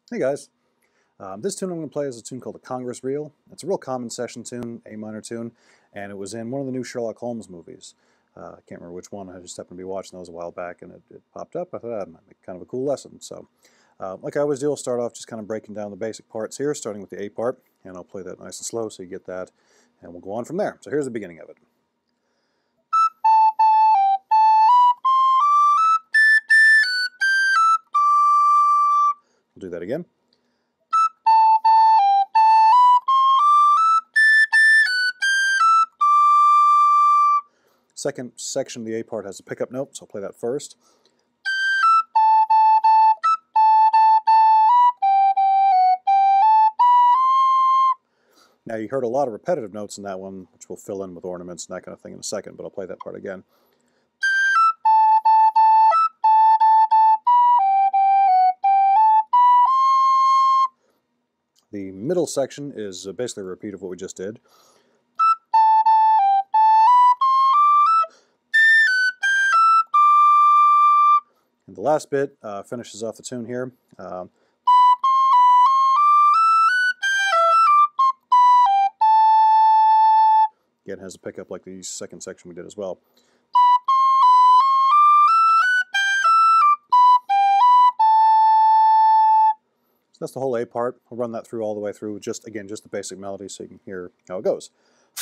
Hey guys, this tune I'm going to play is a tune called the Congress Reel. It's a real common session tune, A minor tune, and it was in one of the new Sherlock Holmes movies. I can't remember which one. I just happened to be watching those a while back, and it popped up. I thought that might be kind of a cool lesson. So, like I always do, I'll start off just kind of breaking down the basic parts here, starting with the A part, and I'll play that nice and slow so you get that, and we'll go on from there. So here's the beginning of it. We'll do that again. Second section of the A part has a pickup note, so I'll play that first. Now you heard a lot of repetitive notes in that one, which we'll fill in with ornaments and that kind of thing in a second, but I'll play that part again. The middle section is basically a repeat of what we just did. And the last bit finishes off the tune here. Again, has a pickup like the second section we did as well. So that's the whole A part. I'll run that through all the way through, just the basic melody so you can hear how it goes.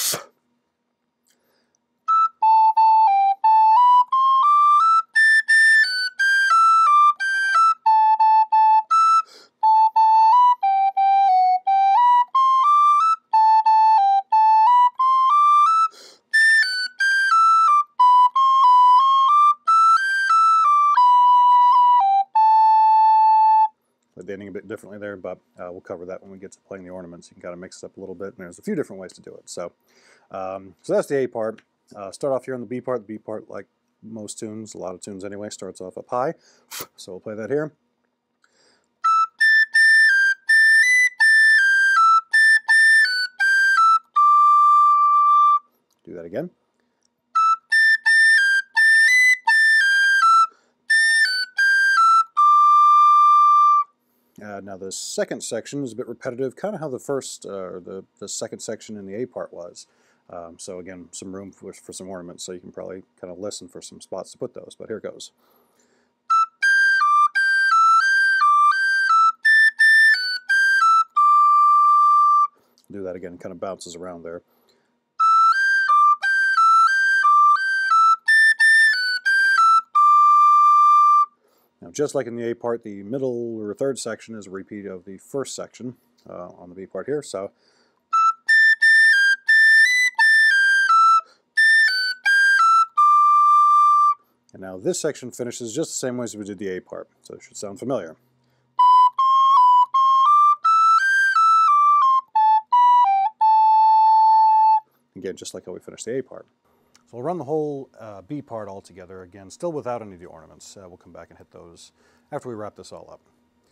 The ending a bit differently there, but we'll cover that when we get to playing the ornaments. You can kind of mix it up a little bit, and there's a few different ways to do it. So that's the A part. Start off here on the B part. The B part, like most tunes, a lot of tunes anyway, starts off up high. So we'll play that here. Do that again. Now the second section is a bit repetitive, kind of how the first, the second section in the A part was. So again, some room for some ornaments, so you can probably kind of listen for some spots to put those, but here it goes. Do that again, kind of bounces around there. Now, just like in the A part, the middle or third section is a repeat of the first section on the B part here. So, and now this section finishes just the same way as we did the A part, so it should sound familiar. Again, just like how we finished the A part. So we'll run the whole B part all together again, still without any of the ornaments. We'll come back and hit those after we wrap this all up.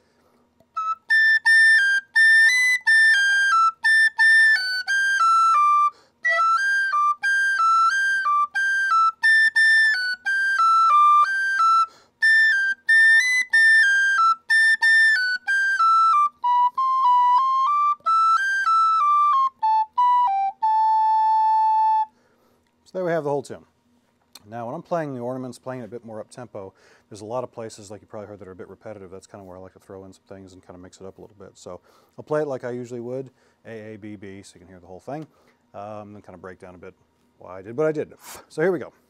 So there we have the whole tune. Now when I'm playing the ornaments, playing it a bit more up-tempo, there's a lot of places, like you probably heard, that are a bit repetitive. That's kind of where I like to throw in some things and kind of mix it up a little bit. So I'll play it like I usually would, A, A, B, B, so you can hear the whole thing, and then kind of break down a bit why I did what I did. So here we go.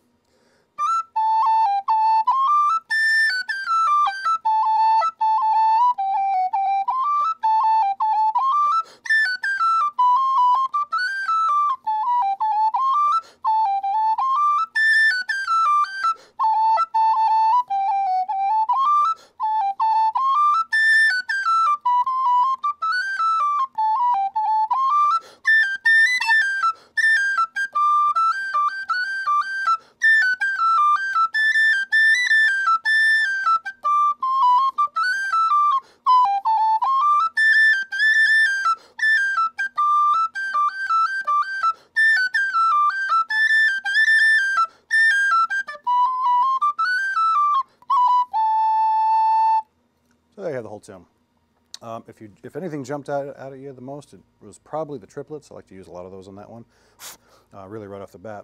So there you have the whole tune. If anything jumped out at you the most, it was probably the triplets. I like to use a lot of those on that one, really right off the bat.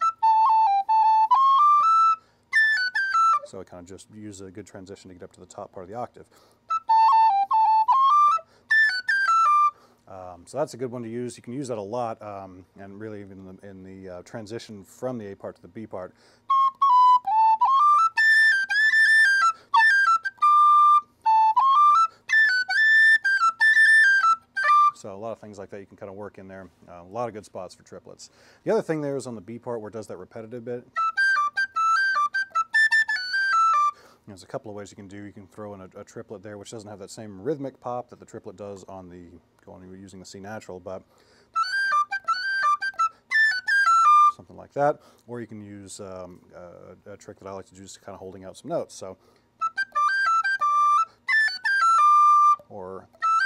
So I kind of just use a good transition to get up to the top part of the octave. So that's a good one to use. You can use that a lot, and really even in the transition from the A part to the B part. So a lot of things like that you can kind of work in there. A lot of good spots for triplets. The other thing there is on the B part where it does that repetitive bit. There's a couple of ways you can do. You can throw in a triplet there, which doesn't have that same rhythmic pop that the triplet does on the using the C natural, but something like that. Or you can use a trick that I like to do, just kind of holding out some notes. So, or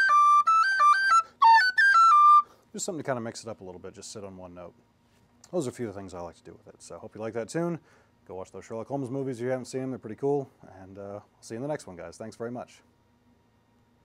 just something to kind of mix it up a little bit, just sit on one note. Those are a few of the things I like to do with it. So I hope you like that tune. Go watch those Sherlock Holmes movies if you haven't seen them. They're pretty cool. And I'll see you in the next one, guys. Thanks very much.